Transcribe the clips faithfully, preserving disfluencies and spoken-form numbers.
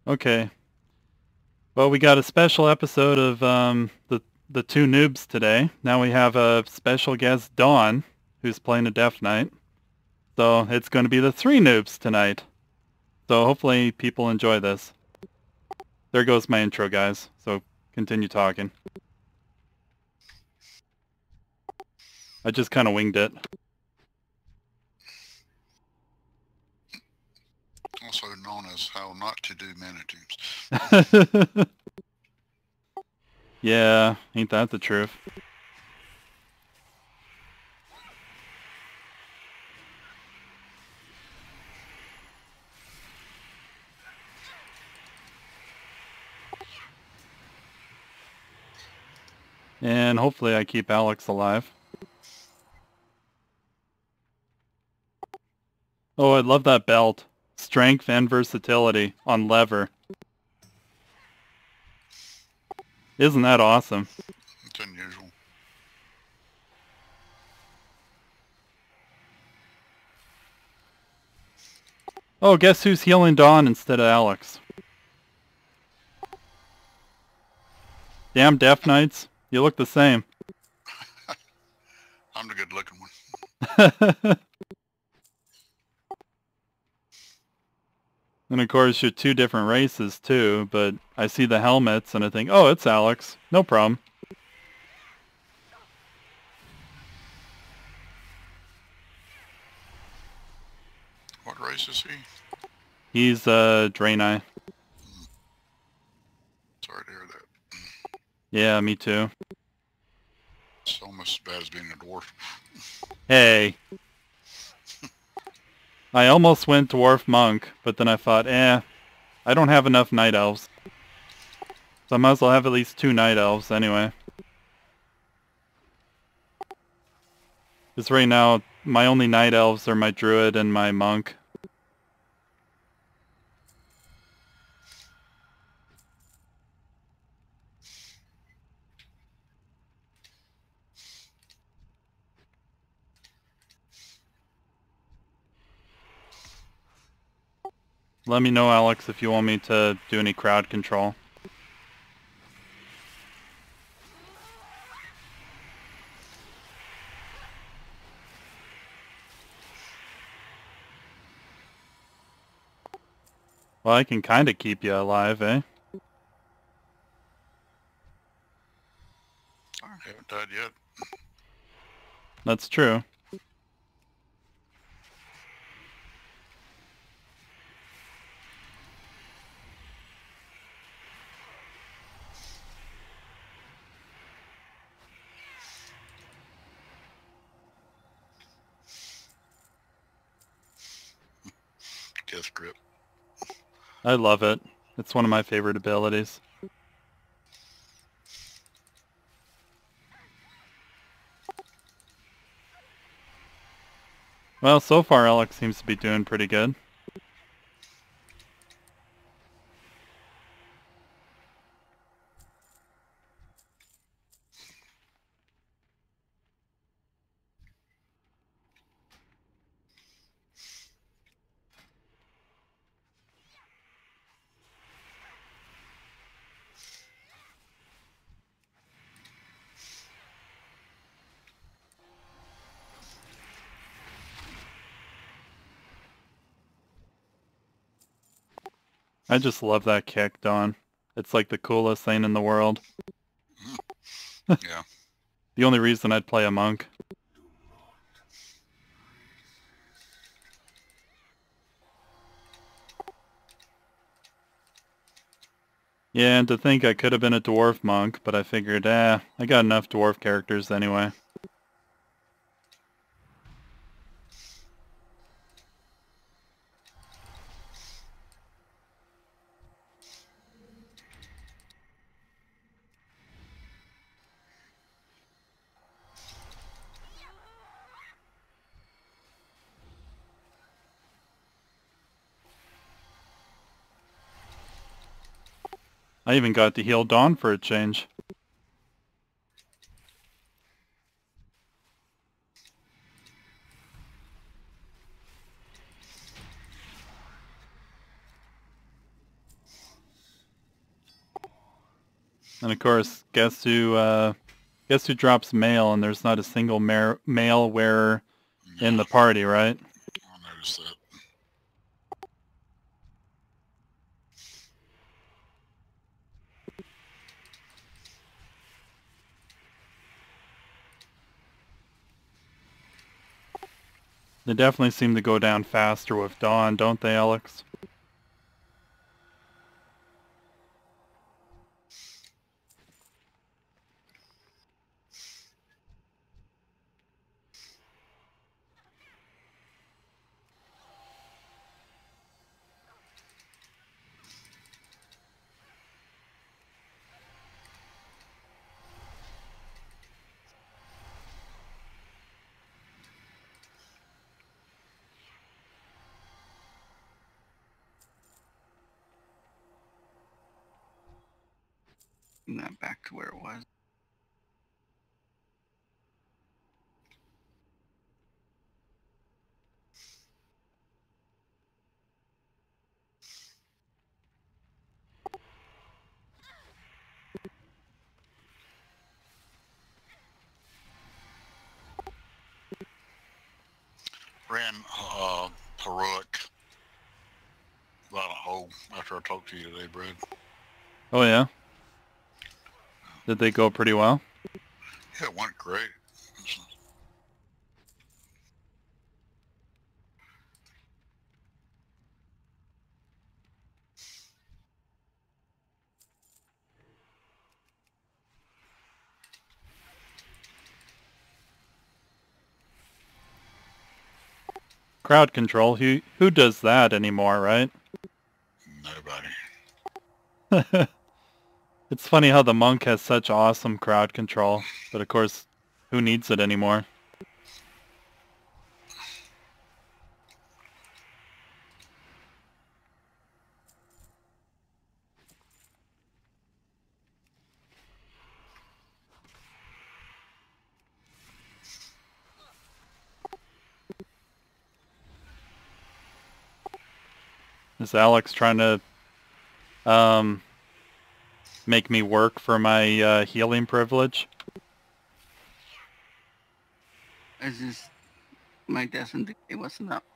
Okay. Well, we got a special episode of um, the the two noobs today. Now we have a special guest, Dawn, who's playing a Deathknight. So it's going to be the three noobs tonight. So hopefully people enjoy this. There goes my intro, guys. So continue talking. I just kind of winged it. Also known as how not to do mana tombs. Yeah, ain't that the truth? And hopefully I keep Alex alive. Oh, I love that belt. Strength and versatility on lever. Isn't that awesome? It's unusual. Oh, guess who's healing Dawn instead of Alex? Damn Death Knights, you look the same. I'm the good looking one. And of course you're two different races too, but I see the helmets and I think, oh, it's Alex. No problem. What race is he? He's uh Draenei. Sorry to hear that. Yeah, me too. It's almost as bad as being a dwarf. Hey. I almost went Dwarf Monk, but then I thought, eh, I don't have enough Night Elves. So I might as well have at least two Night Elves anyway. Because right now, my only Night Elves are my Druid and my Monk. Let me know, Alex, if you want me to do any crowd control. Well, I can kind of keep you alive, eh? I haven't died yet. That's true. Death grip. I love it. It's one of my favorite abilities. Well, so far Alex seems to be doing pretty good. I just love that kick, Dawn. It's like the coolest thing in the world. Yeah. The only reason I'd play a monk. Yeah, and to think I could have been a dwarf monk, but I figured, eh, I got enough dwarf characters anyway. I even got to heal Dawn for a change. And of course, guess who? Uh, guess who drops mail? And there's not a single ma mail wearer Yeah, in the party, right? I noticed that. They definitely seem to go down faster with Dawn, don't they, Alex? Not back to where it was. Ran uh, heroic about a hole after I talked to you today, Brad. Oh yeah. Did they go pretty well? Yeah, it went great. Crowd control. Who who does that anymore, right? Nobody. It's funny how the monk has such awesome crowd control, but of course, who needs it anymore? Is Alex trying to um, make me work for my uh, healing privilege? It's just my death and decay wasn't up.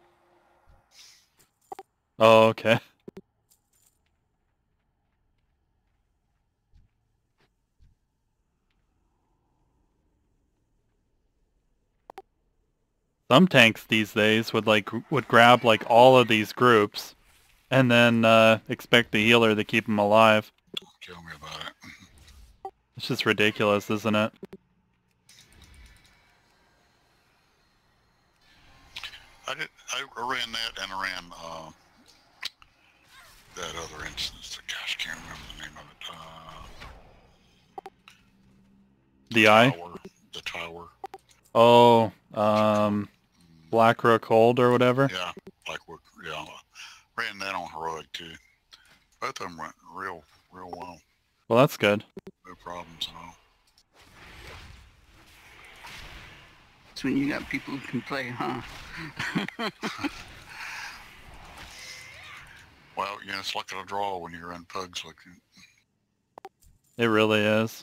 Oh, okay. Some tanks these days would like would grab like all of these groups and then uh, expect the healer to keep them alive. Tell me about it. It's just ridiculous, isn't it? I did. I ran that and I ran uh, that other instance. Gosh, can't remember the name of it. Uh, The eye? tower. The tower. Oh, um, Blackrook Hold or whatever? Yeah, Blackwood. Yeah, ran that on heroic too. Both of them went real, real well. Well, that's good. No problems at all. It's when you got people who can play, huh? Well, yeah, it's like a draw when you run pugs like that. It really is.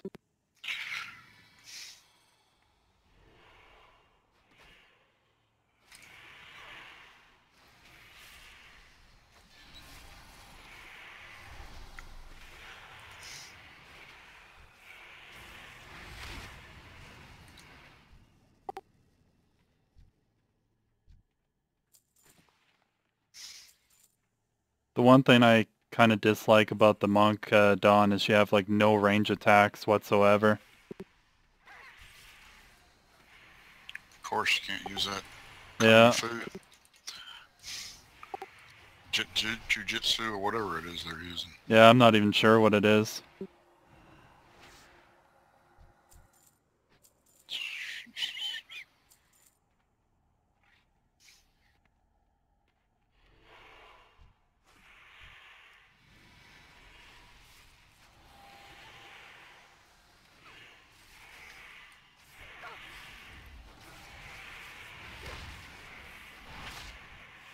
The one thing I kind of dislike about the monk uh, Dawn is you have like no range attacks whatsoever. Of course, you can't use that. Yeah. Food. J j Jiu-jitsu or whatever it is they're using. Yeah, I'm not even sure what it is.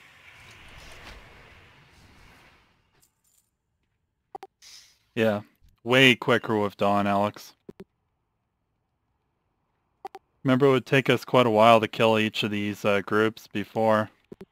Yeah. way quicker with Dawn, Alex. Remember, it would take us quite a while to kill each of these uh, groups before.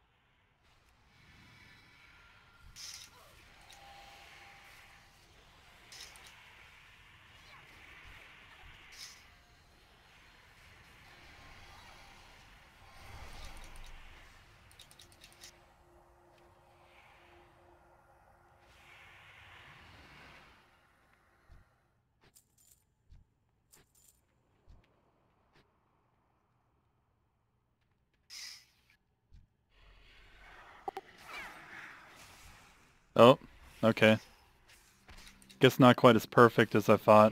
Oh, okay. Guess not quite as perfect as I thought.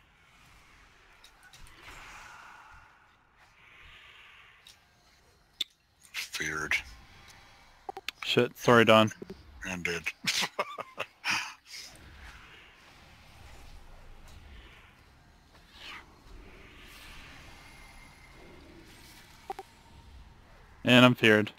Feared. Shit, sorry, Don. And did. And I'm feared.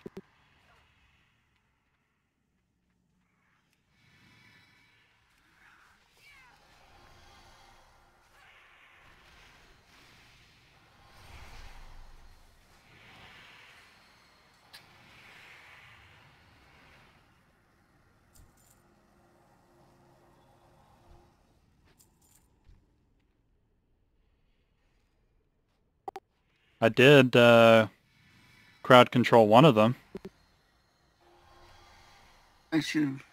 I did uh, crowd control one of them. I should have.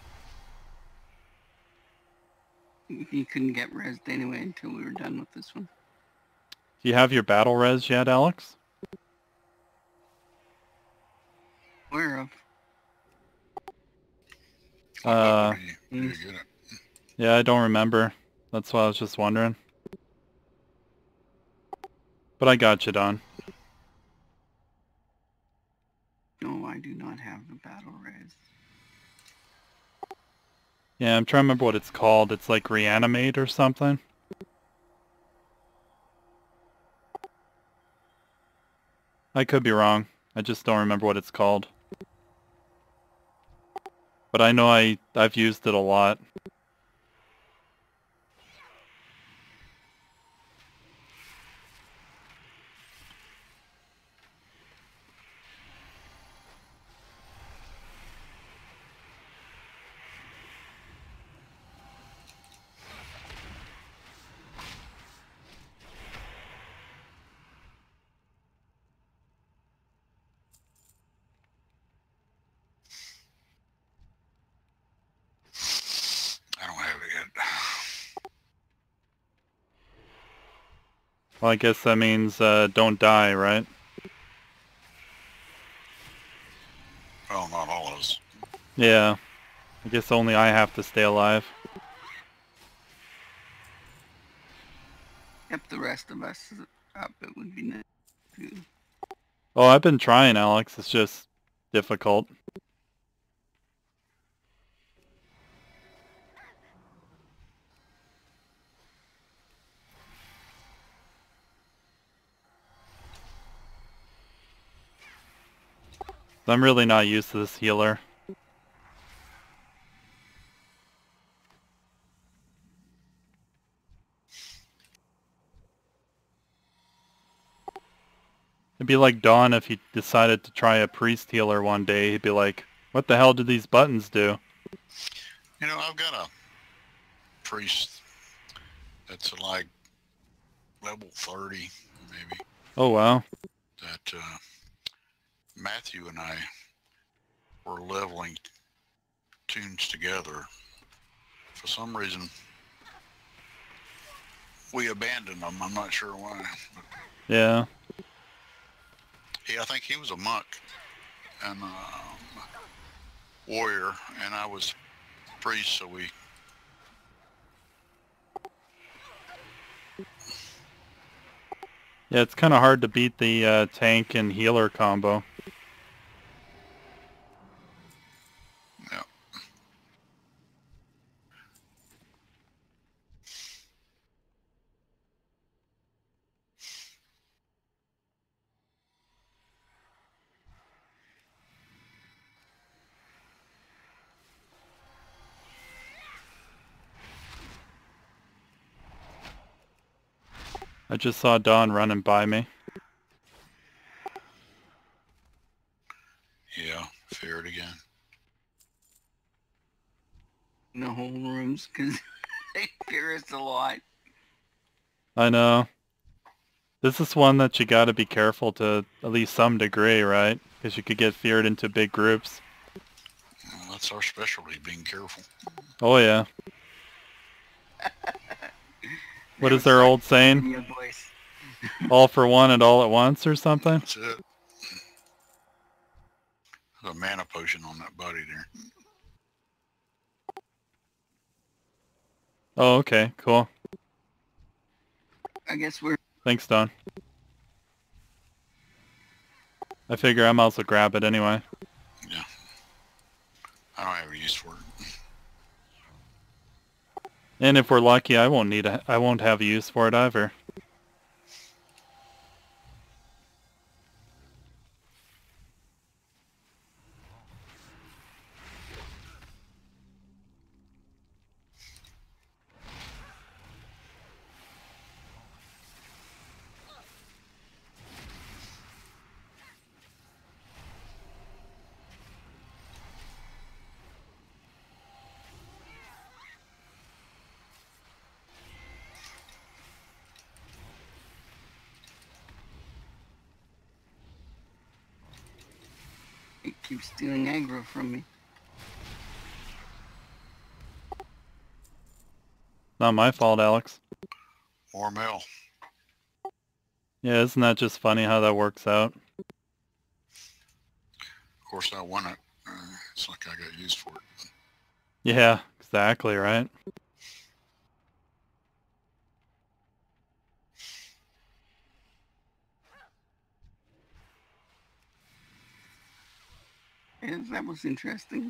You couldn't get rezzed anyway until we were done with this one. Do you have your battle res yet, Alex? Where of? Uh, Did you, did you get it? yeah, I don't remember. That's why I was just wondering. But I got you, Don. No, I do not have the battle res. Yeah, I'm trying to remember what it's called. It's like reanimate or something. I could be wrong. I just don't remember what it's called. But I know I, I've used it a lot. I don't have it yet. Well, I guess that means uh, don't die, right? Well, not all of us. Yeah. I guess only I have to stay alive. If the rest of us up, it would be nice too. Oh, I've been trying, Alex. It's just difficult. I'm really not used to this healer. It'd be like Dawn if he decided to try a priest healer one day. He'd be like, what the hell do these buttons do? You know, I've got a priest that's like level thirty, maybe, Oh, wow. that uh, Matthew and I were leveling tunes together. For some reason, we abandoned them. I'm not sure why. But Yeah. he, I think he was a monk and um, warrior, and I was priest, so we... Yeah, it's kind of hard to beat the uh, tank and healer combo. Yeah. I just saw Dawn running by me. Yeah, fear it again. In the whole rooms, because they fear us a lot. I know. This is one that you gotta be careful to at least some degree, right? Because you could get feared into big groups. Well, that's our specialty, being careful. Oh yeah. What Never is their start old saying? in your voice. All for one and all at once or something? That's it. There's a mana potion on that body there. Oh, okay, cool. I guess we're... Thanks, Don. I figure I might as well grab it anyway. Yeah. I don't have a use for it. And if we're lucky, I won't need a, I won't have a use for it either. It keeps stealing aggro from me. Not my fault, Alex. More mail. Yeah, isn't that just funny how that works out? Of course, I won it. Uh, it's like I got used for it. Yeah, exactly, right? Yeah, that was interesting.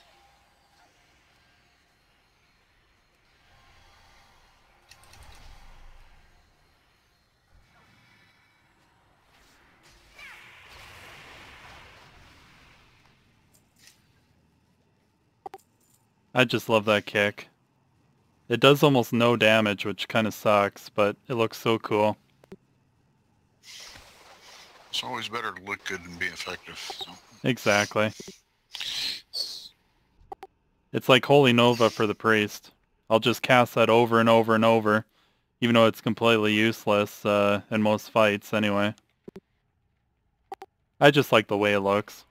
I just love that kick. It does almost no damage, which kind of sucks, but it looks so cool. It's always better to look good and be effective. So. Exactly. It's like Holy Nova for the priest. I'll just cast that over and over and over, even though it's completely useless uh, in most fights anyway. I just like the way it looks.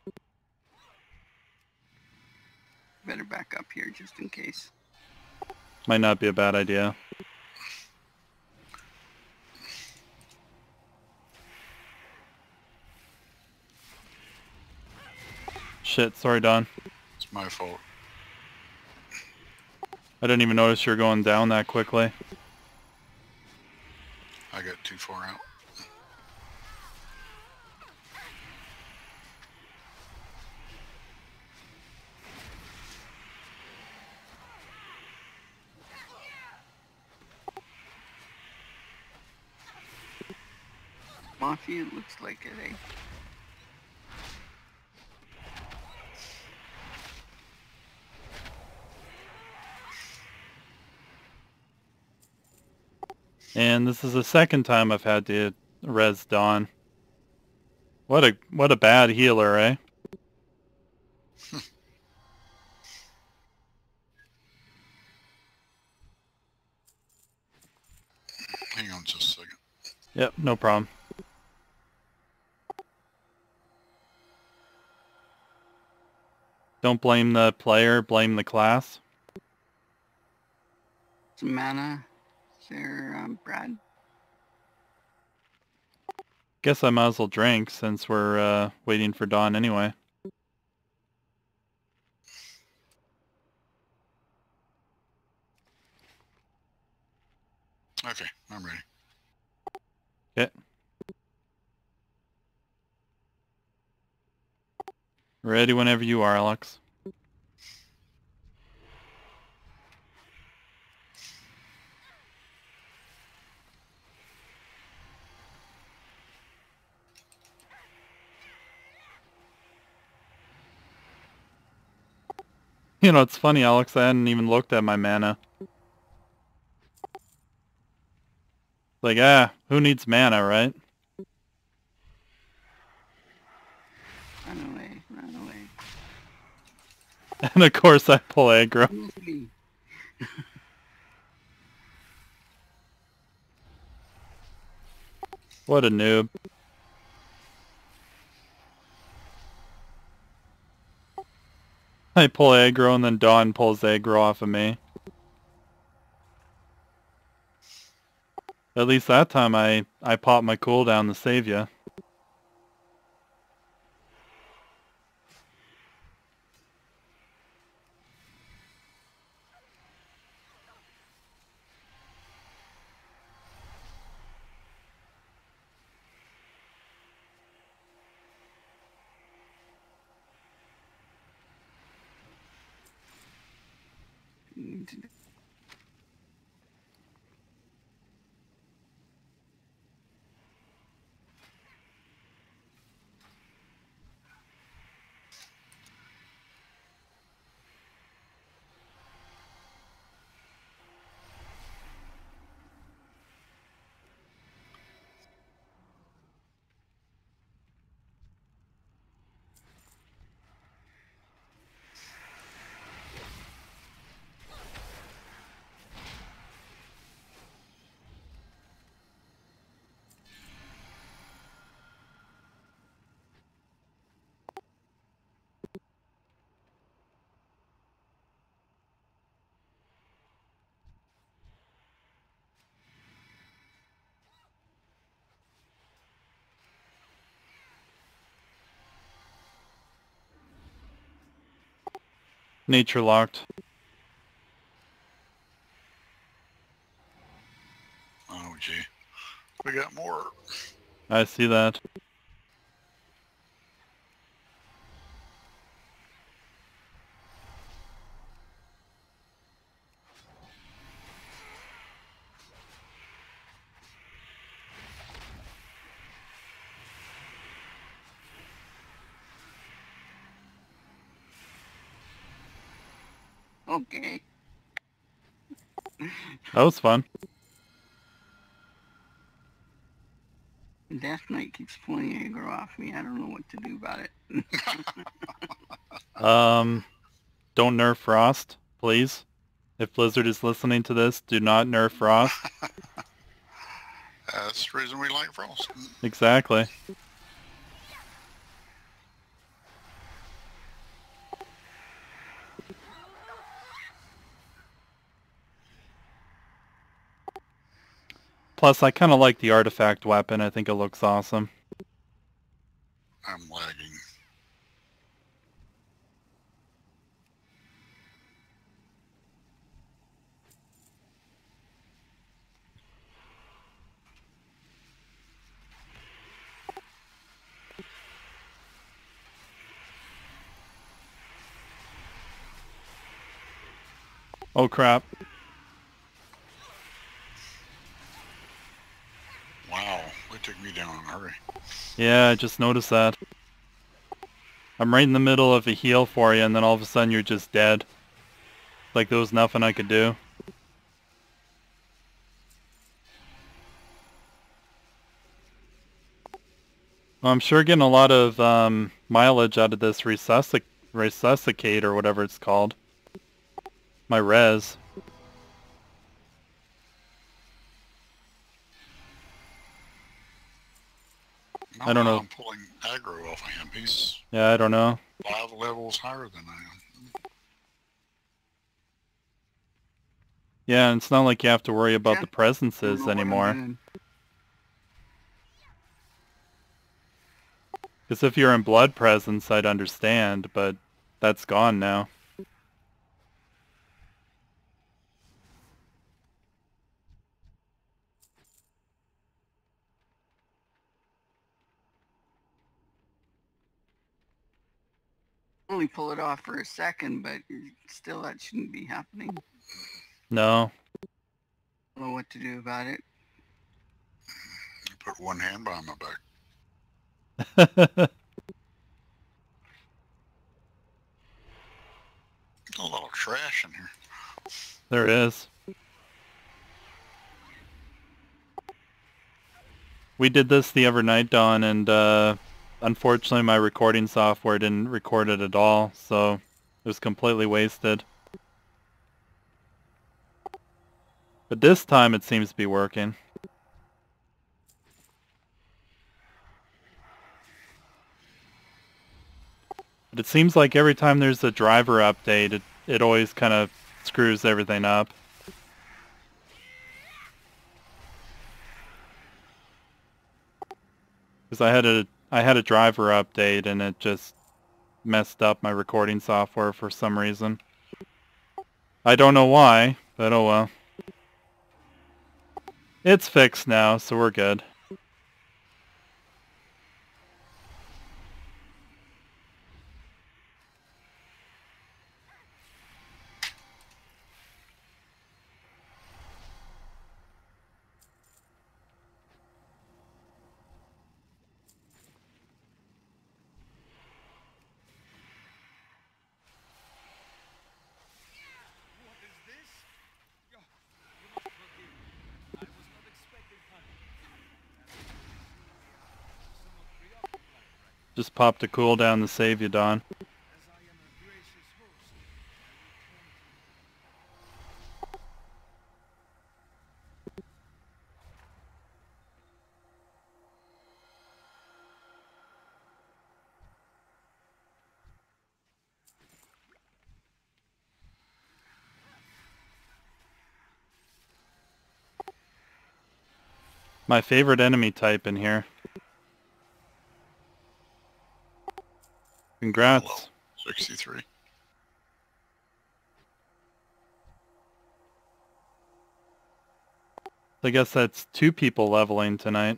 Better back up here just in case. Might not be a bad idea. Shit, sorry, Don. It's my fault. I didn't even notice you were going down that quickly. I got too far out. Mafia looks like it, eh? And this is the second time I've had to res Dawn. What a what a bad healer, eh? Hang on just a second. Yep, no problem. Don't blame the player, blame the class. Some mana. Is there, um, Brad? Guess I might as well drink since we're uh, waiting for Dawn anyway. Okay, I'm ready. Okay. Ready whenever you are, Alex. You know, it's funny, Alex, I hadn't even looked at my mana. Like, ah, who needs mana, right? Run away, run away. And of course I pull aggro. Move me. What a noob. I pull aggro and then Dawn pulls aggro off of me. At least that time I, I popped my cooldown to save you. Need to- Nature locked. Oh, gee. We got more. I see that. Okay. That was fun. Deathknight keeps pulling aggro off me. I don't know what to do about it. Um, don't nerf Frost, please. If Blizzard is listening to this, do not nerf Frost. That's the reason we like Frost. Exactly. Plus, I kind of like the artifact weapon. I think it looks awesome. I'm lagging. Oh crap. Wow, they took me down in a hurry. Yeah, I just noticed that. I'm right in the middle of a heal for you, and then all of a sudden you're just dead. Like there was nothing I could do. Well, I'm sure getting a lot of um, mileage out of this resuscic resuscitate or whatever it's called. My res. No, I don't know. I'm pulling aggro off of him. He's Yeah, I don't know. five levels higher than I am. Yeah, and it's not like you have to worry about Yeah, the I don't presences know what I'm anymore. doing. Because if you're in blood presence, I'd understand, but that's gone now. Only pull it off for a second, but still that shouldn't be happening. No. I don't know what to do about it. I put one hand behind my back. A lot of trash in here. There is. We did this the other night, Dawn, and uh, unfortunately my recording software didn't record it at all, so it was completely wasted. But this time it seems to be working. But it seems like every time there's a driver update, it, it always kind of screws everything up. Because I had a I had a driver update and it just messed up my recording software for some reason. I don't know why, but oh well. It's fixed now, so we're good. Just popped a cooldown to save you, Don. My favorite enemy type in here. Congrats. Hello. sixty-three. I guess that's two people leveling tonight.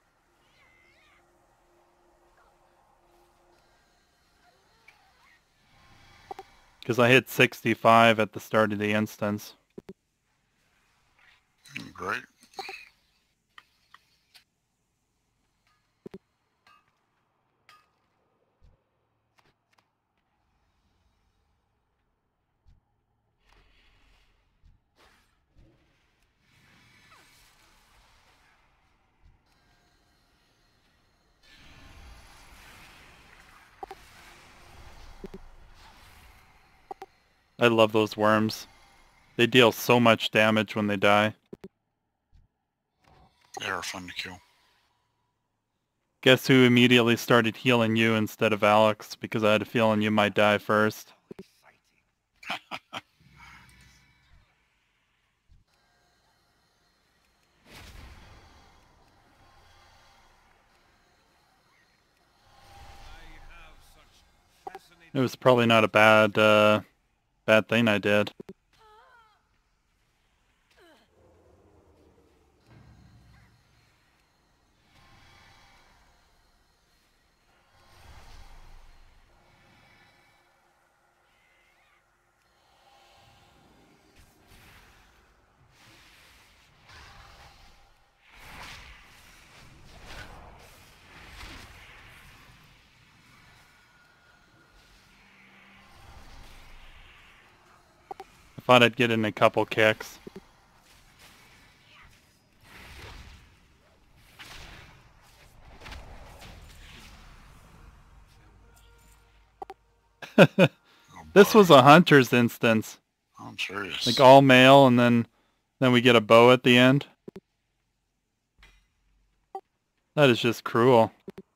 Because I hit sixty-five at the start of the instance. Great. I love those worms. They deal so much damage when they die. They are fun to kill. Guess who immediately started healing you instead of Alex, because I had a feeling you might die first. It was probably not a bad, uh, bad thing I did. I thought I'd get in a couple kicks. Oh, This was a hunter's instance. I'm serious. Like all male, and then then we get a bow at the end. That is just cruel.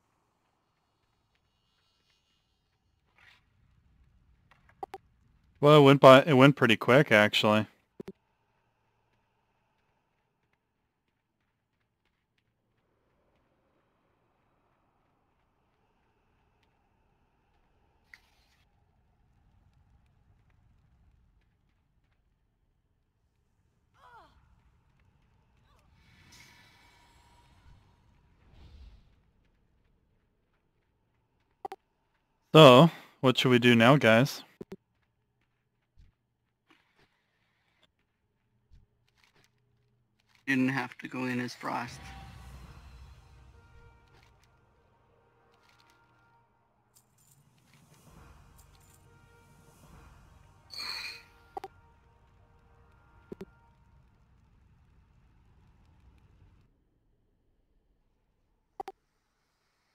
Well, it went by. It went pretty quick, actually. So, what should we do now, guys? Didn't have to go in as Frost.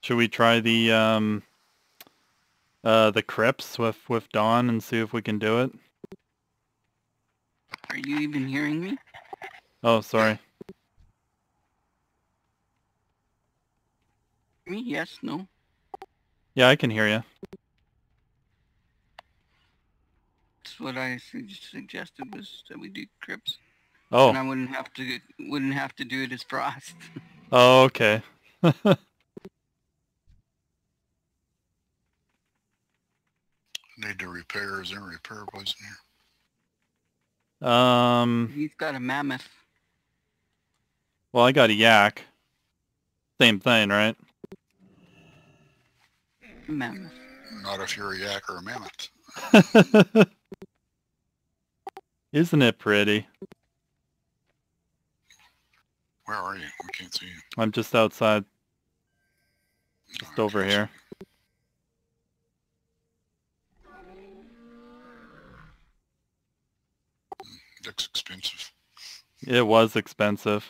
Should we try the um uh the crypts with with Dawn and see if we can do it? Are you even hearing me? Oh, sorry. Me? Yes, no. Yeah, I can hear you. That's what I su- suggested was that we do crypts. Oh. And I wouldn't have to wouldn't have to do it as Frost. Oh, okay. Need to repair. Is there a repair place in here? Um, He's got a mammoth. well, I got a yak. Same thing, right? Mammoth. Not if you're a yak or a mammoth. Isn't it pretty? Where are you? We can't see you. I'm just outside, just Oh, over okay. here. Looks expensive. It was expensive.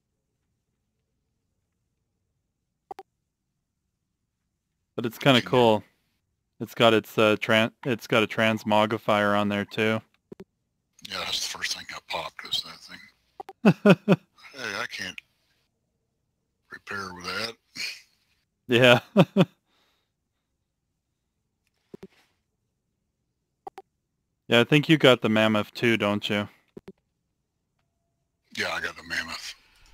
But it's kind of cool. It's got its uh, tran it's got a transmogrifier on there too. Yeah, that's the first thing that popped is that thing. Hey, I can't repair with that. Yeah. Yeah, I think you got the mammoth too, don't you? Yeah, I got the mammoth.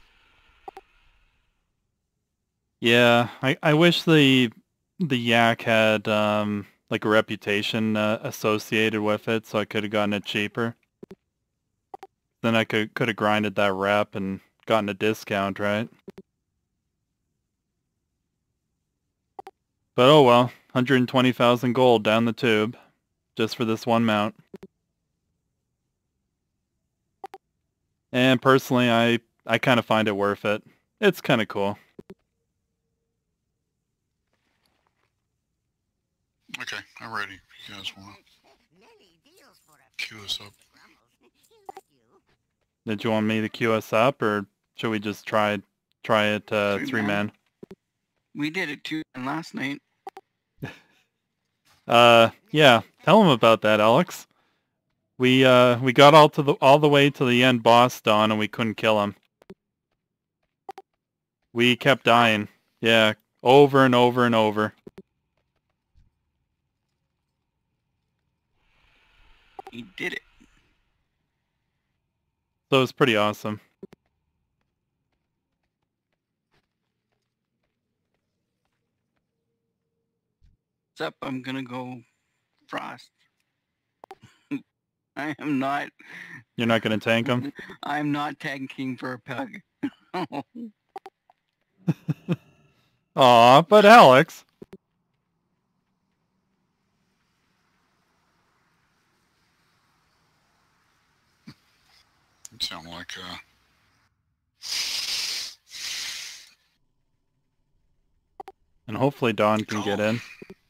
Yeah, I, I wish the the yak had um like a reputation uh, associated with it, so I could have gotten it cheaper. Then I could could have grinded that rep and gotten a discount, right? But oh well, one hundred twenty thousand gold down the tube, just for this one mount. And personally, I I kind of find it worth it. It's kind of cool. Okay, I'm ready. If you guys want to queue us up. Did you want me to queue us up, or should we just try try it uh, Three three man. man? We did it two last night. Uh, yeah. Tell him about that, Alex. We uh we got all to the all the way to the end boss, Don, and we couldn't kill him. We kept dying. Yeah, over and over and over. He did it. So it was pretty awesome. What's up? I'm gonna go Frost. I am not. You're not gonna tank him? I'm not tanking for a pug. Aw, but Alex. You sound like uh And hopefully Don can get in.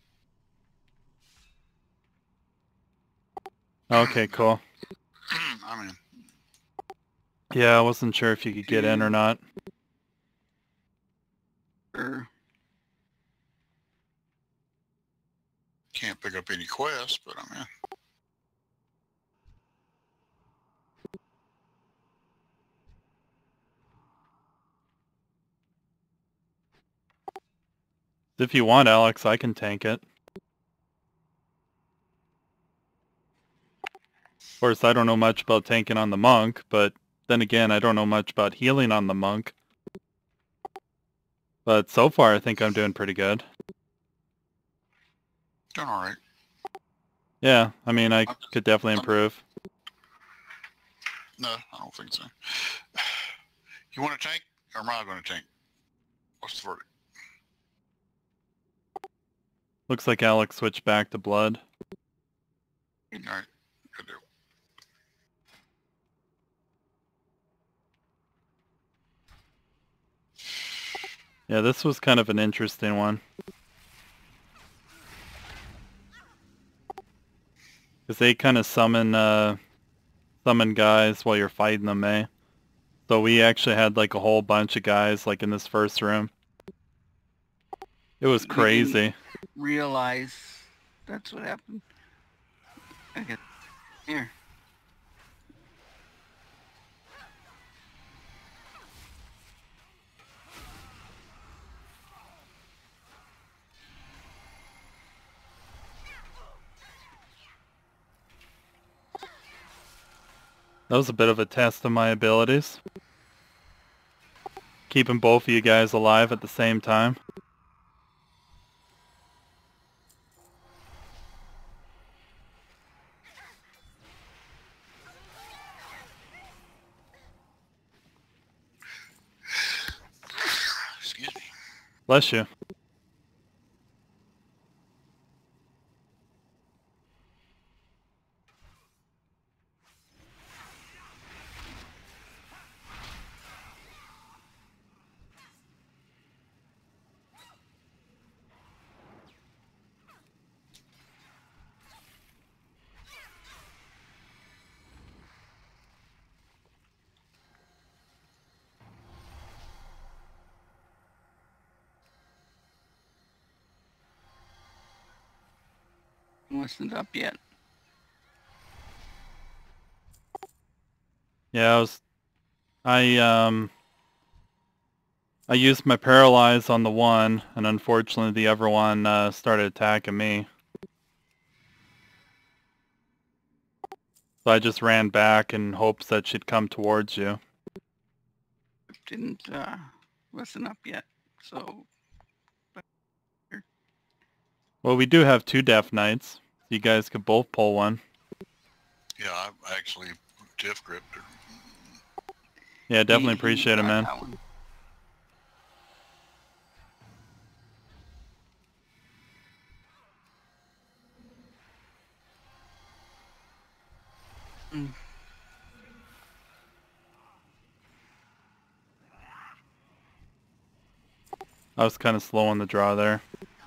Okay, cool. I'm in. Yeah, I wasn't sure if you could get in or not. Or Can't pick up any quests, but I'm in. If you want, Alex, I can tank it. Of course, I don't know much about tanking on the monk, but then again, I don't know much about healing on the monk. But so far, I think I'm doing pretty good. Doing all right. Yeah, I mean, I could definitely improve. No, I don't think so. You want to tank, or am I going to tank? What's the verdict? Looks like Alex switched back to blood. All right, good deal. Yeah, this was kind of an interesting one. Because they kind of summon, uh, summon guys while you're fighting them, eh? So we actually had like a whole bunch of guys like in this first room. It was crazy. Realize that's what happened. Okay. Here. That was a bit of a test of my abilities. Keeping both of you guys alive at the same time. Excuse me. Bless you. Wasn't up yet. Yeah, I was... I, um... I used my paralyze on the one, and unfortunately the other one uh, started attacking me. So I just ran back in hopes that she'd come towards you. Didn't, uh, wasn't up yet, so... Well, we do have two Deathknights. You guys could both pull one. Yeah, I actually Tiff gripped her. Yeah, definitely He- he appreciate it, got man. that one. Mm. I was kind of slow on the draw there.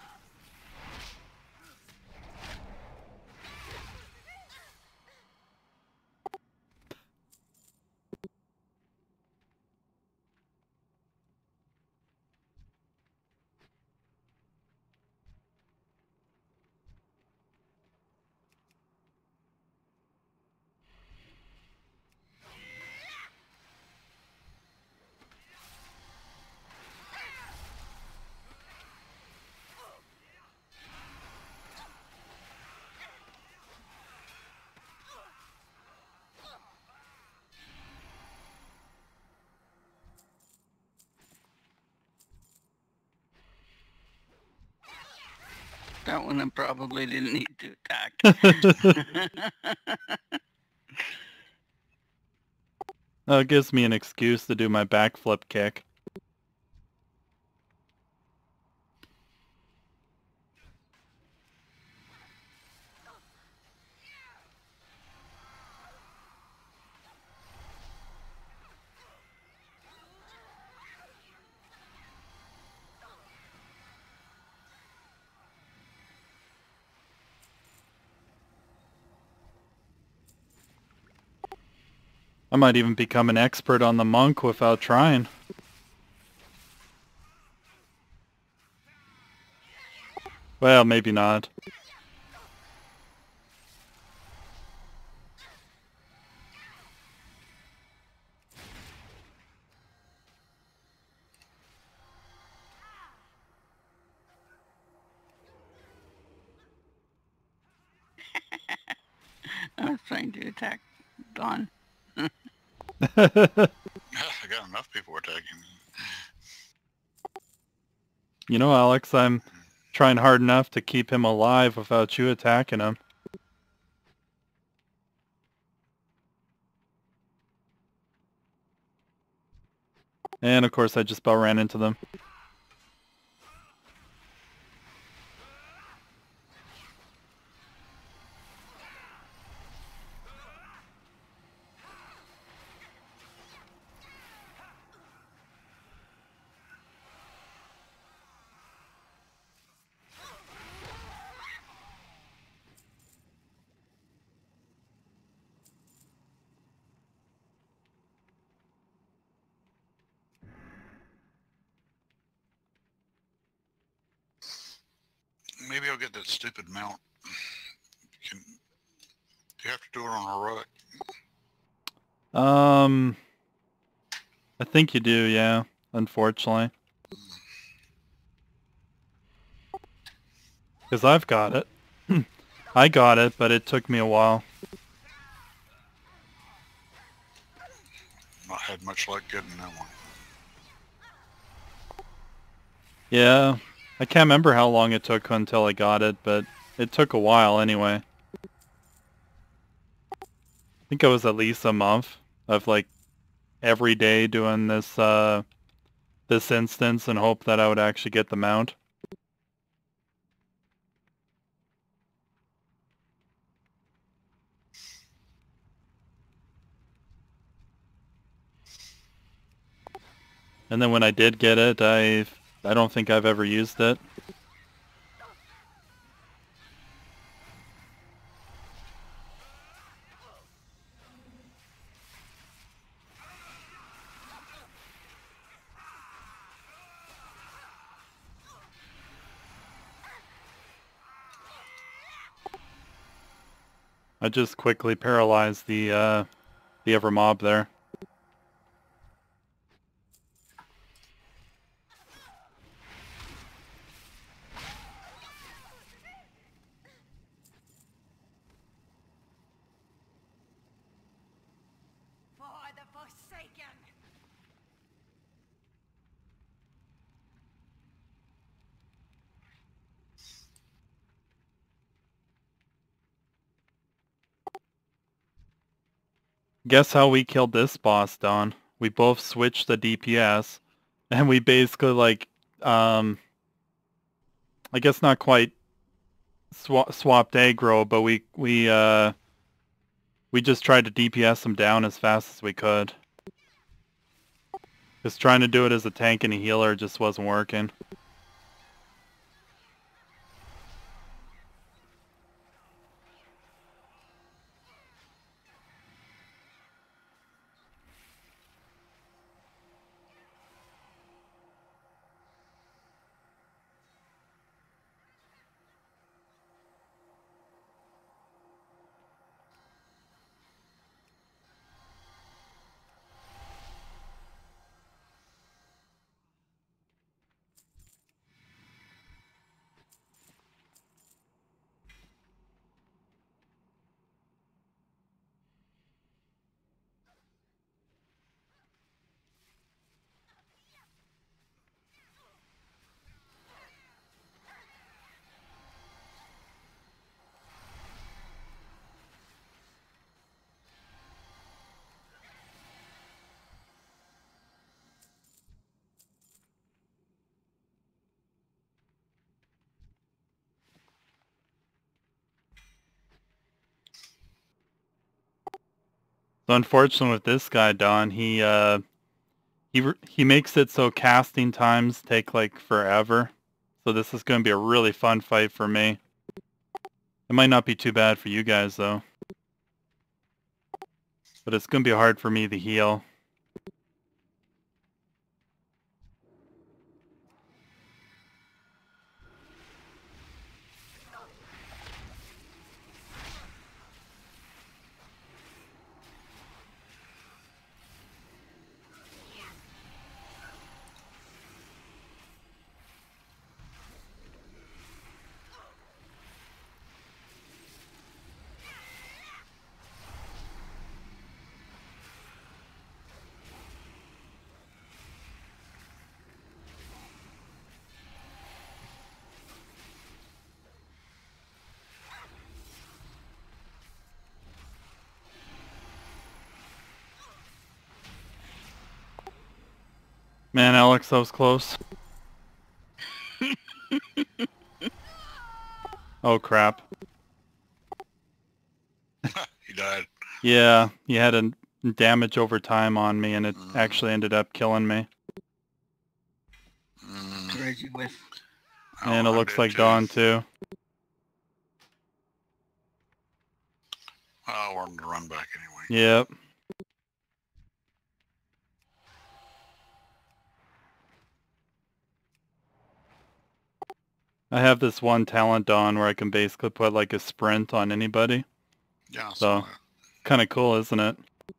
That one I probably didn't need to attack. Oh, it gives me an excuse to do my backflip kick. I might even become an expert on the monk without trying. Well, maybe not. I was trying to attack Dawn. I got enough people attacking me. You know, Alex, I'm trying hard enough to keep him alive without you attacking him. And of course I just about ran into them. maybe I'll get that stupid mount. Can, do you have to do it on heroic? Um, I think you do, yeah, unfortunately. Because I've got it. I got it, but it took me a while. Not had much luck getting that one. Yeah, I can't remember how long it took until I got it, but it took a while anyway. I think it was at least a month of like every day doing this uh, this instance and hope that I would actually get the mount. And then when I did get it, I I don't think I've ever used it. I just quickly paralyzed the uh, the ever mob there. For the Forsaken! Guess how we killed this boss, Don? We both switched the D P S, and we basically like, um, I guess not quite swa swapped aggro, but we we uh we just tried to D P S him down as fast as we could. Just trying to do it as a tank and a healer just wasn't working. So unfortunately with this guy, Don, he uh he he makes it so casting times take like forever. So this is going to be a really fun fight for me. It might not be too bad for you guys though. But it's going to be hard for me to heal. Man, Alex, that was close. Oh crap. He died. Yeah, he had a damage over time on me and it mm. actually ended up killing me. Mm. Reggie with. And Oh, it I looks did like too. Dawn too. I wanted to run back anyway. Yep. I have this one talent on where I can basically put like a sprint on anybody. Yeah, I So, saw that. kind of cool, isn't it?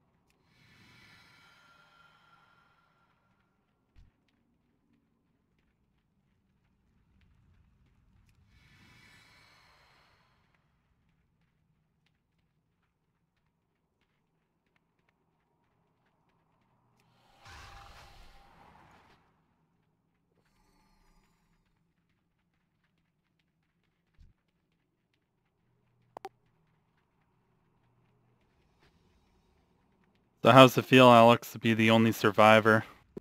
So how's it feel, Alex, to be the only survivor?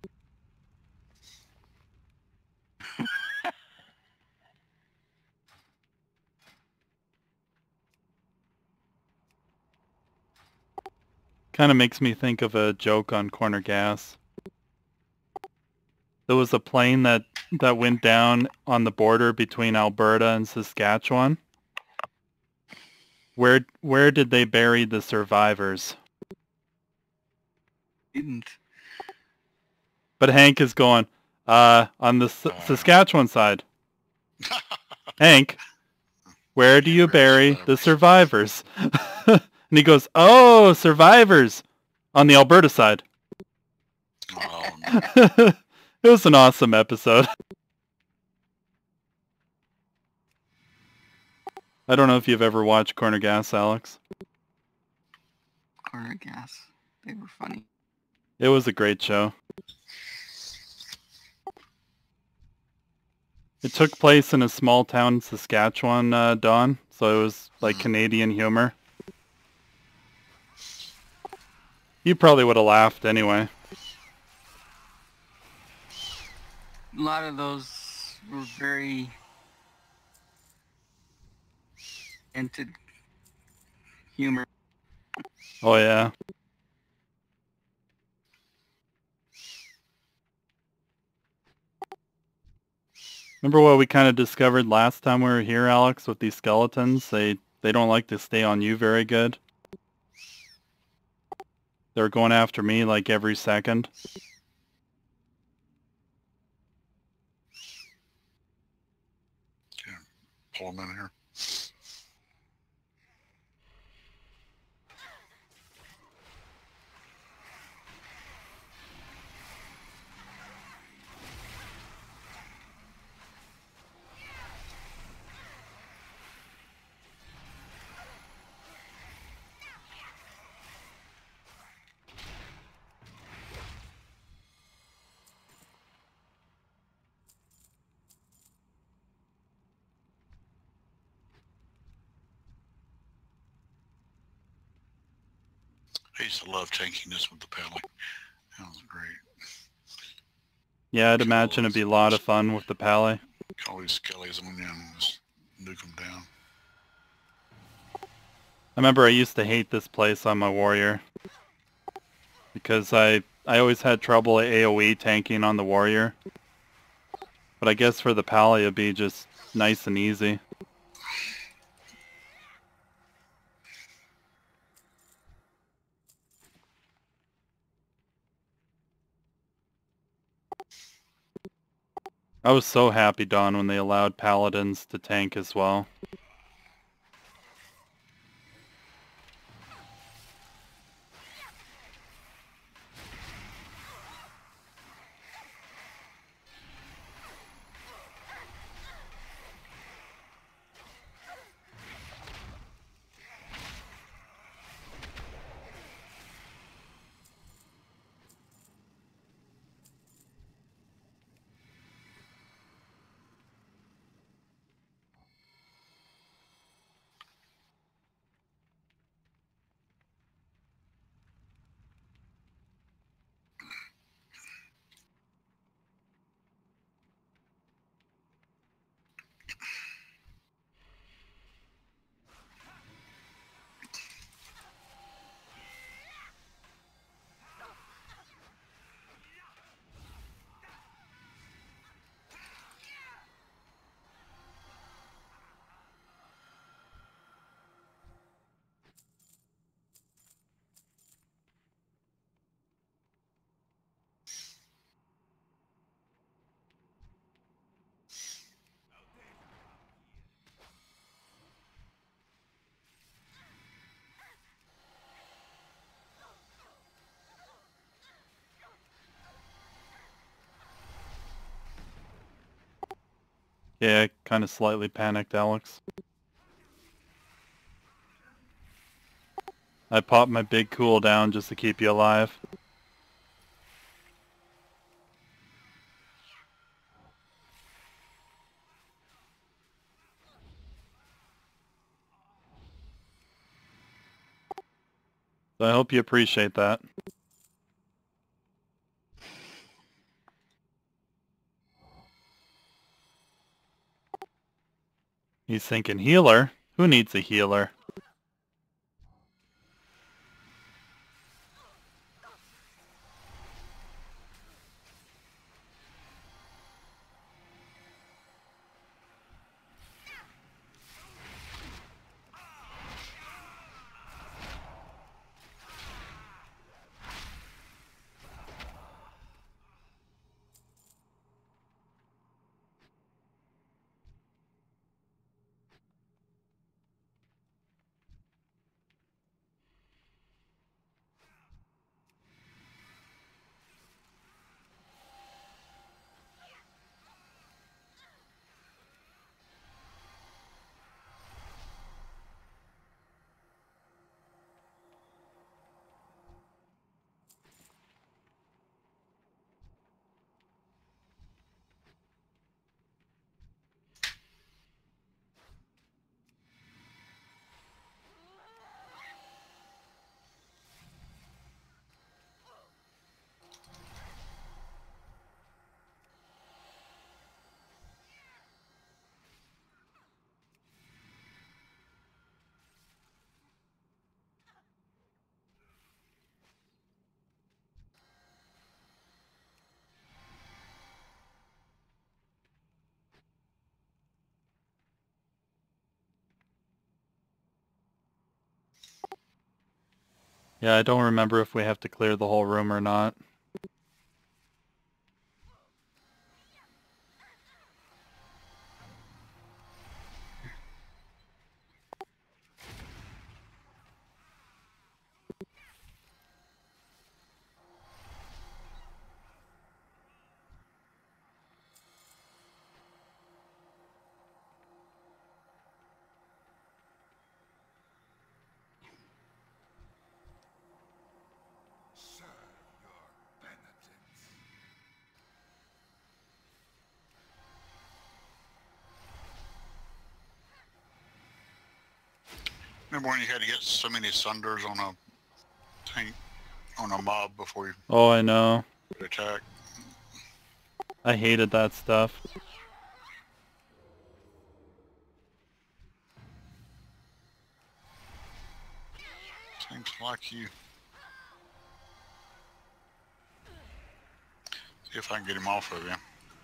Kind of makes me think of a joke on Corner Gas. There was a plane that, that went down on the border between Alberta and Saskatchewan. Where where did they bury the survivors? Didn't. But Hank is going, uh, on the S- Uh. Saskatchewan side. Hank, where do you bury the survivors? And he goes, oh, survivors on the Alberta side. Oh, no. It was an awesome episode. I don't know if you've ever watched Corner Gas, Alex. Corner Gas. They were funny. It was a great show. It took place in a small town in Saskatchewan, uh, Don, so it was like Canadian humor. You probably would have laughed anyway. A lot of those were very entered humor. Oh yeah. Remember what we kind of discovered last time we were here, Alex, with these skeletons? They they don't like to stay on you very good. They're going after me like every second. Yeah, pull them in here. I used to love tanking this with the paddling. That was great. Yeah, I'd imagine it'd be a lot of fun with the pally. Call these skellies on you and just nuke them down. I remember I used to hate this place on my warrior because I I always had trouble at AoE tanking on the warrior. But I guess for the pally it'd be just nice and easy. I was so happy, Don, when they allowed paladins to tank as well. Yeah, kind of slightly panicked, Alex. I popped my big cooldown just to keep you alive. So I hope you appreciate that. He's thinking healer? Who needs a healer? Yeah, I don't remember if we have to clear the whole room or not. Remember when you had to get so many sunders on a tank, on a mob before you Oh, I know. could attack? I hated that stuff. Seems like you. See if I can get him off of you.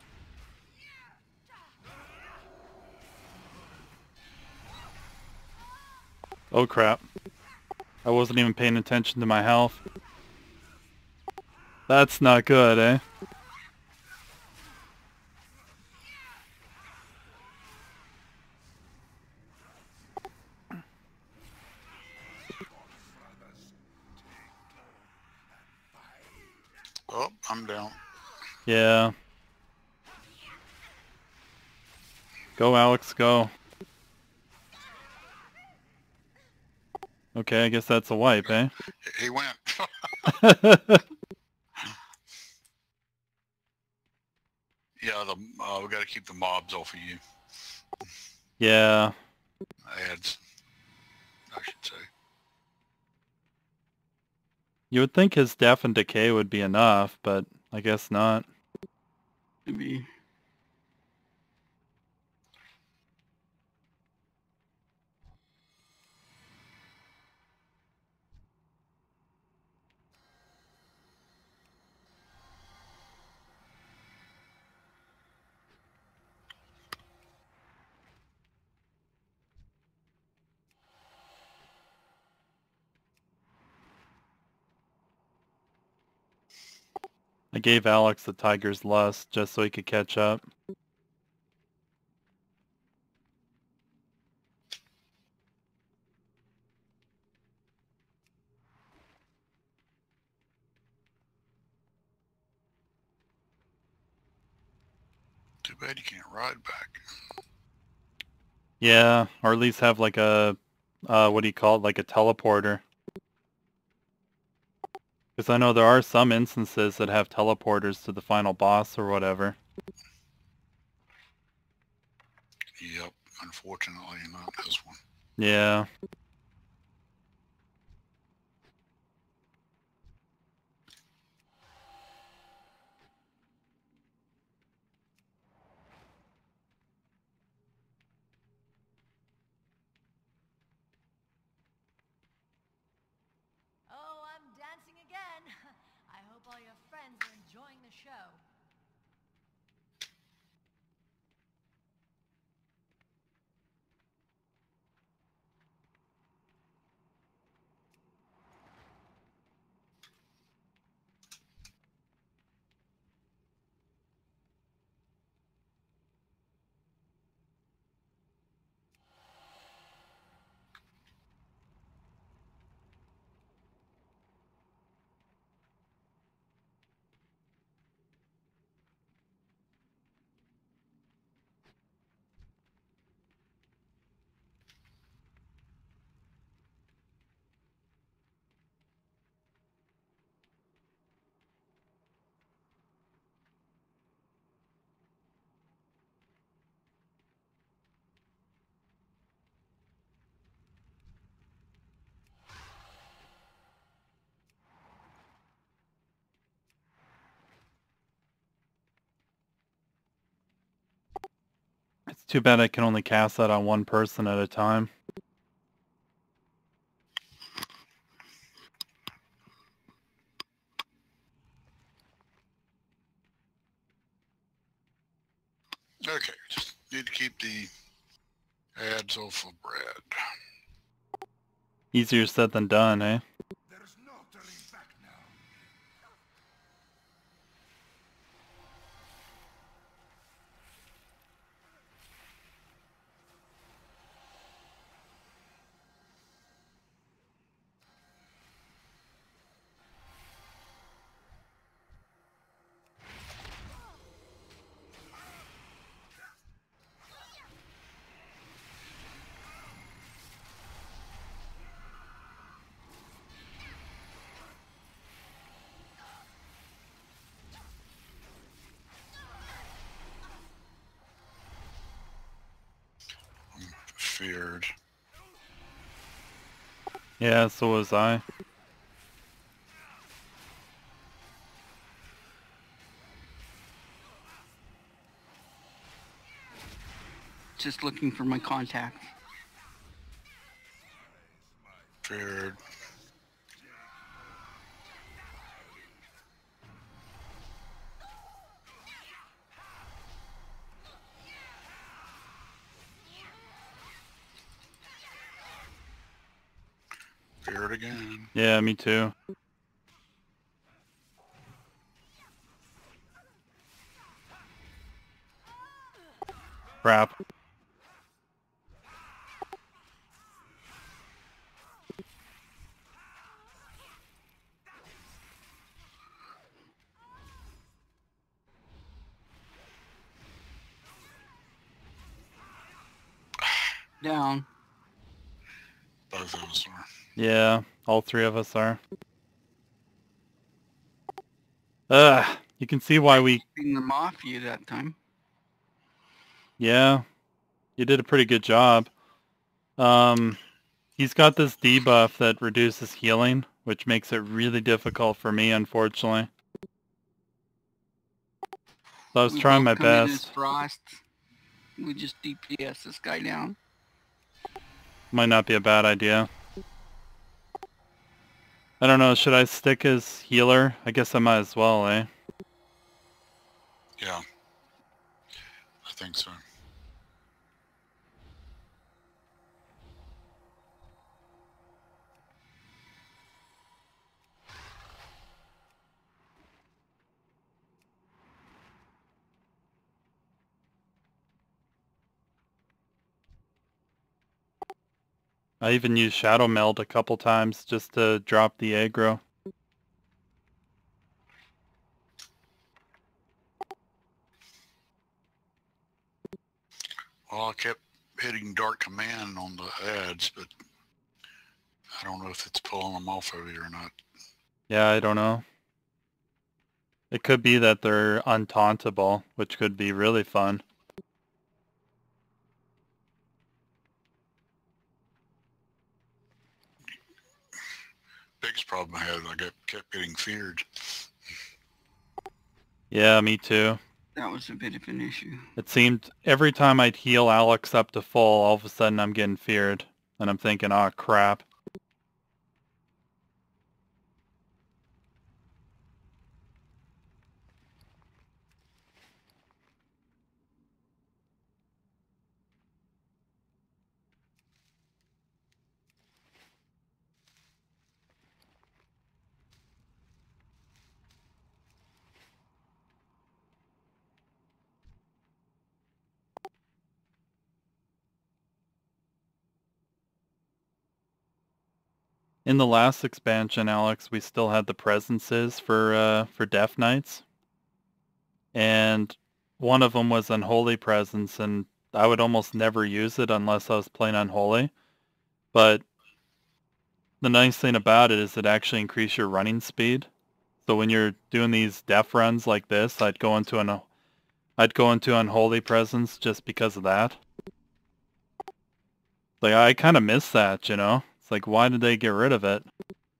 Oh crap. I wasn't even paying attention to my health. That's not good, eh? Oh, I'm down. Yeah. Go, Alex, go. Okay, I guess that's a wipe, eh? He went. Yeah, the uh, we got to keep the mobs off of you. Yeah. Ads, I should say. You would think his death and decay would be enough, but I guess not. Maybe. I gave Alex the Tiger's Lust just so he could catch up. Too bad you can't ride back. Yeah, or at least have like a, uh, what do you call it, like a teleporter. Because I know there are some instances that have teleporters to the final boss or whatever. Yep, unfortunately not this one. Yeah. Oh, I'm dancing again. I hope all your friends are enjoying the show. It's too bad I can only cast that on one person at a time. Okay, just need to keep the ads off of bread. Easier said than done, eh? There's no turning back now. Feared. Yeah, so was I. Just looking for my contact. Feared. Feared again. Yeah, me too. Crap. Down. Both of us are. Yeah, all three of us are. Ugh, you can see why we... Keeping them off you that time. Yeah, you did a pretty good job. Um, he's got this debuff that reduces healing, which makes it really difficult for me, unfortunately. So I was We trying both my come in as best. Frost. We just D P S this guy down. Might not be a bad idea. I don't know, should I stick as healer? I guess I might as well, eh? Yeah. I think so. I even used Shadow Meld a couple times just to drop the aggro. Well, I kept hitting Dark Command on the ads, but I don't know if it's pulling them off of you or not. Yeah, I don't know. It could be that they're untauntable, which could be really fun. Biggest problem I had is I kept, kept getting feared. Yeah, me too. That was a bit of an issue. It seemed every time I'd heal Alex up to full, all of a sudden I'm getting feared. And I'm thinking, oh crap. In the last expansion, Alex, we still had the presences for uh, for Deathknights. And one of them was Unholy Presence, and I would almost never use it unless I was playing Unholy. But the nice thing about it is it actually increases your running speed. So when you're doing these def runs like this, I'd go into an I'd go into Unholy Presence just because of that. Like I kind of miss that, you know? It's like, why did they get rid of it?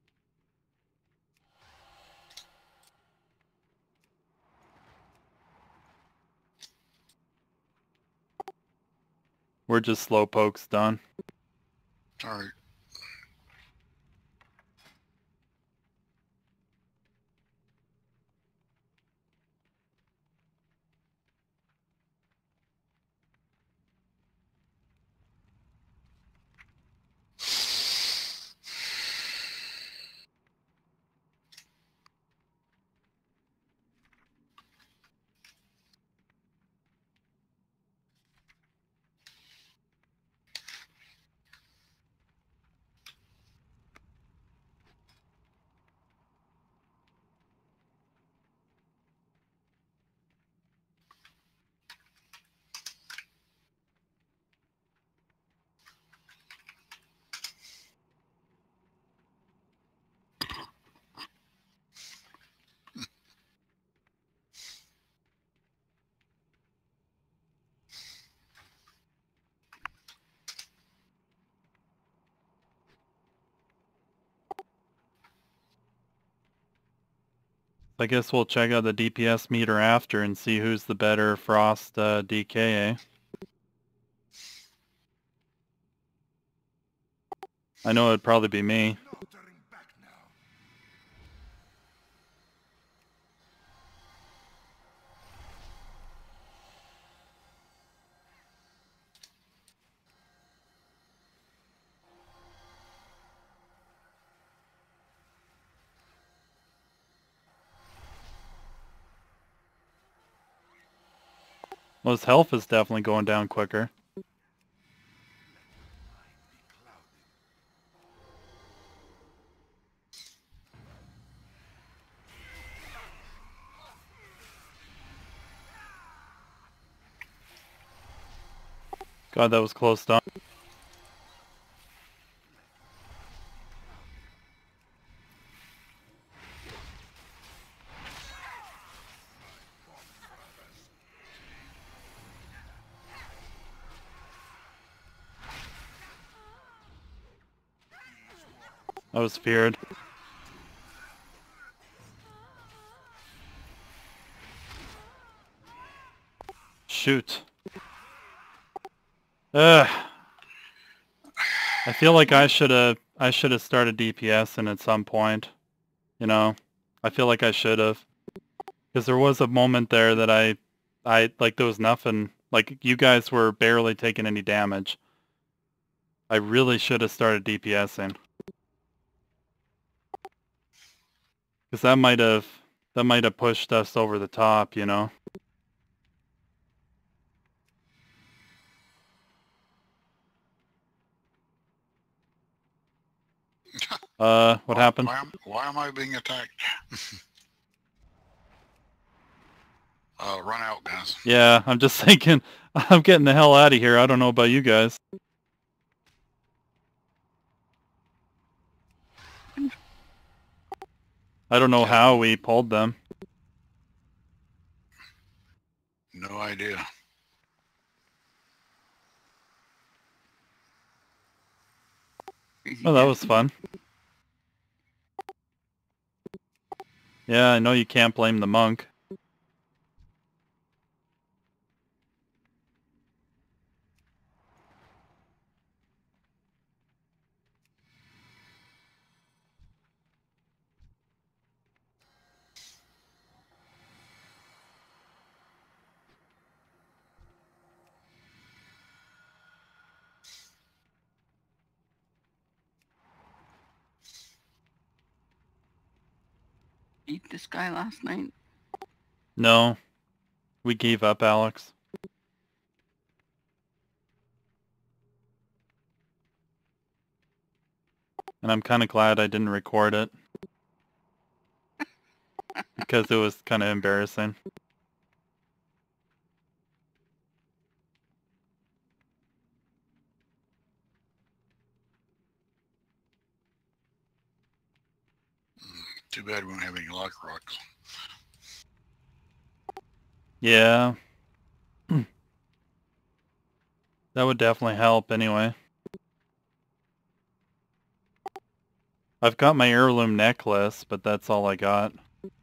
We're just slow pokes done. All right. I guess we'll check out the D P S meter after and see who's the better Frost uh, D K, eh? I know it'd probably be me. No turning back now. Well, his health is definitely going down quicker. God, that was close down. I was feared. Shoot. Ugh. I feel like I should have I should have started DPSing at some point. You know, I feel like I should have, because there was a moment there that I, I like there was nothing. Like you guys were barely taking any damage. I really should have started DPSing, because that might have that might have pushed us over the top. You know. Uh, what why, happened? Why am, why am I being attacked? Uh, run out, guys. Yeah, I'm just thinking, I'm getting the hell out of here. I don't know about you guys. I don't know Yeah. how we pulled them. No idea. Crazy Oh, that death was knight. fun. Yeah, I know you can't blame the monk. Beat this guy last night. No, we gave up, Alex. And I'm kind of glad I didn't record it. Because it was kind of embarrassing. Too bad we don't have any luck rocks. Yeah. That would definitely help anyway. I've got my heirloom necklace, but that's all I got.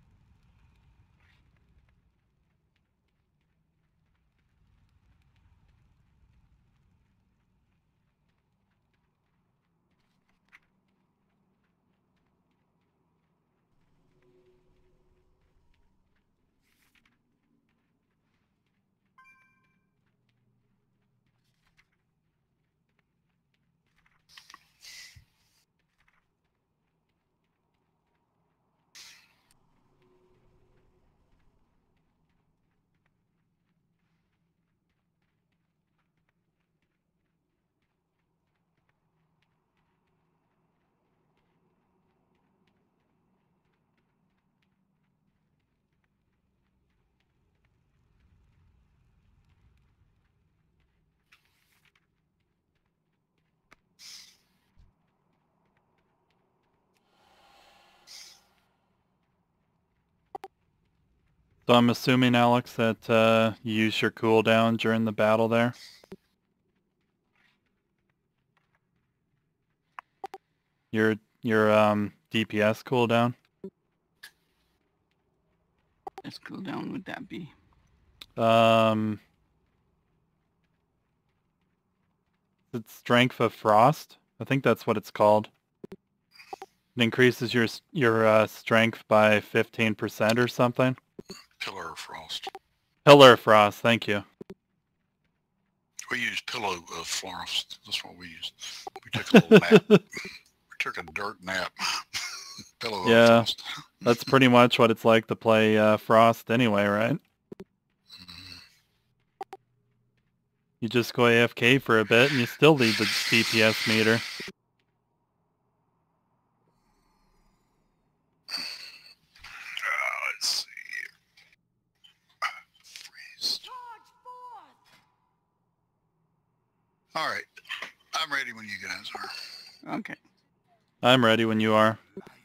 So I'm assuming, Alex, that uh, you use your cooldown during the battle there? Your your um, D P S cooldown? Let's cool down. Would that be? Um, it's Strength of Frost? I think that's what it's called. It increases your your uh, strength by fifteen percent or something. Pillar of Frost. Pillar of Frost, thank you. We use Pillow of Frost. That's what we used. We took a little nap. We took a dirt nap. Pillow of Yeah. Frost. That's pretty much what it's like to play uh, Frost anyway, right? You just go A F K for a bit and you still lead the D P S meter. Uh, let's see. Freeze. Charge forth! All right. I'm ready when you guys are. Okay. I'm ready when you are.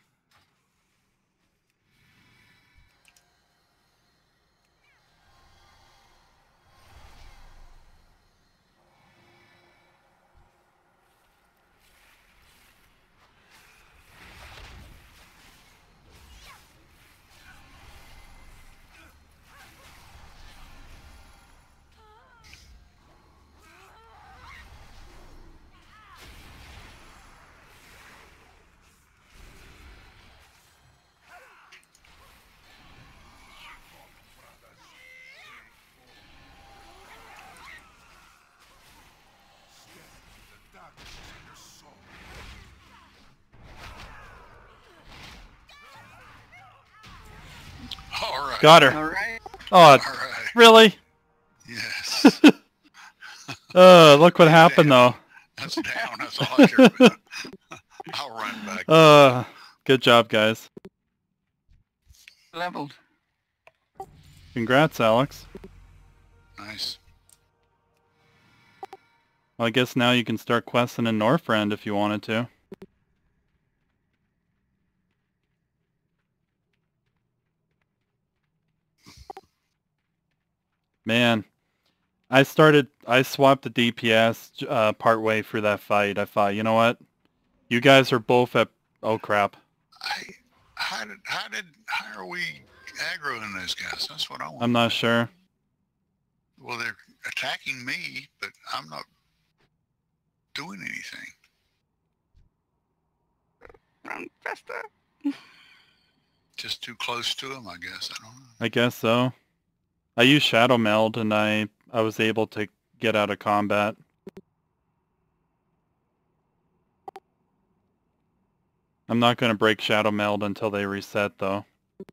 All right. Got her. All right. Oh, All right. really? Yes. Uh, look what happened though. That's down. That's all I care about. I'll run back. Uh, good job, guys. Leveled. Congrats, Alex. Nice. Well, I guess now you can start questing in Northrend if you wanted to. Man, I started, I swapped the D P S uh, partway through that fight. I thought, you know what? You guys are both at, oh crap. I, how did, how did, how are we aggroing those guys? That's what I want. I'm not sure. Well, they're attacking me, but I'm not doing anything. Run faster. Just too close to them, I guess. I don't know. I guess so. I used Shadow Meld and I, I was able to get out of combat. I'm not going to break Shadow Meld until they reset, though.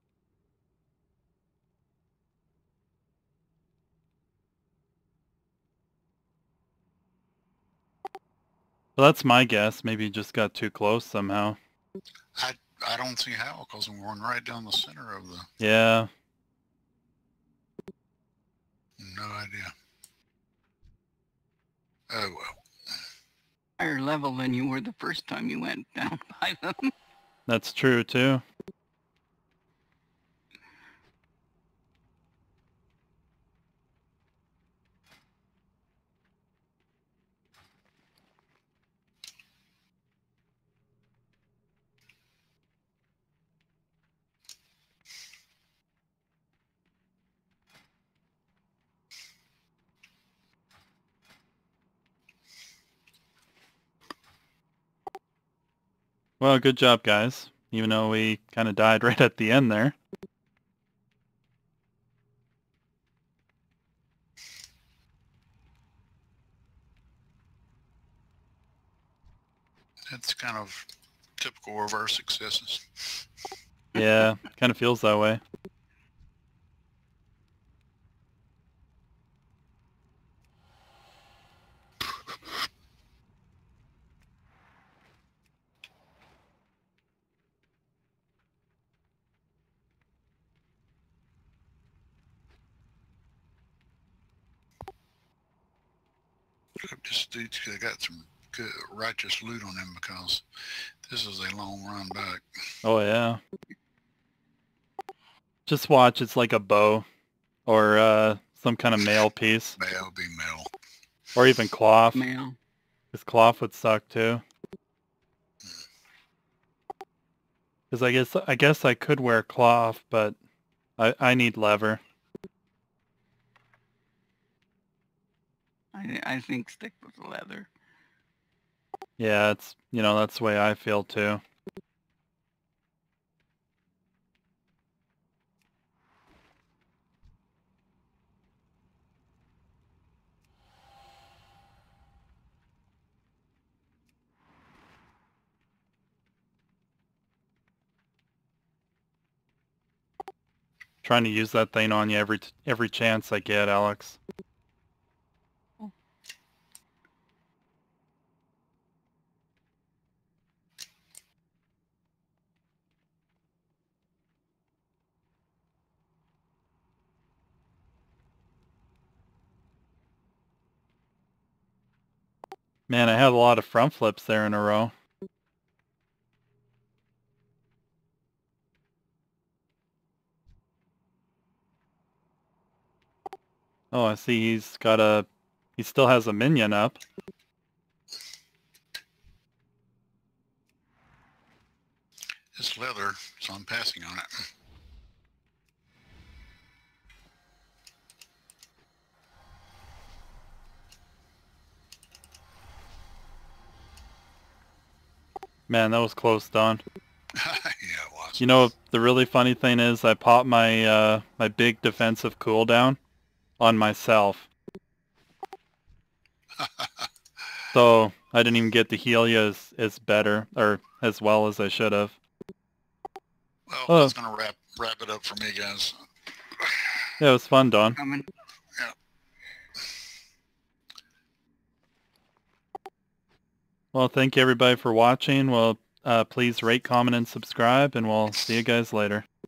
Well, that's my guess. Maybe you just got too close somehow. I, I don't see how, because I'm going right down the center of the... Yeah. No idea. Oh, well. Higher level than you were the first time you went down by them. That's true, too. Well, good job, guys. Even though we kind of died right at the end there. That's kind of typical reverse successes. Yeah, kind of feels that way. Just dudes that got some good righteous loot on them, because this is a long run back. Oh, yeah. Just watch, it's like a bow. Or uh, some kind of mail piece. Mail be mail. Or even cloth. Mail. Because cloth would suck, too. Because I guess, I guess I could wear cloth, but I, I need leather. I, I think stick with the leather. Yeah, it's, you know, that's the way I feel, too. Trying to use that thing on you every every chance I get, Alex. Man, I had a lot of front flips there in a row. Oh, I see he's got a... He still has a minion up. It's leather, so I'm passing on it. Man, that was close, Don. Yeah, it was. You know, the really funny thing is I popped my, uh, my big defensive cooldown on myself. So I didn't even get to heal you as, as better, or as well as I should have. Well, Oh. that's going to wrap wrap it up for me, guys. Yeah, it was fun, Don. Coming. Yeah. Well, thank you everybody for watching. Well, uh, please rate, comment, and subscribe, and we'll see you guys later.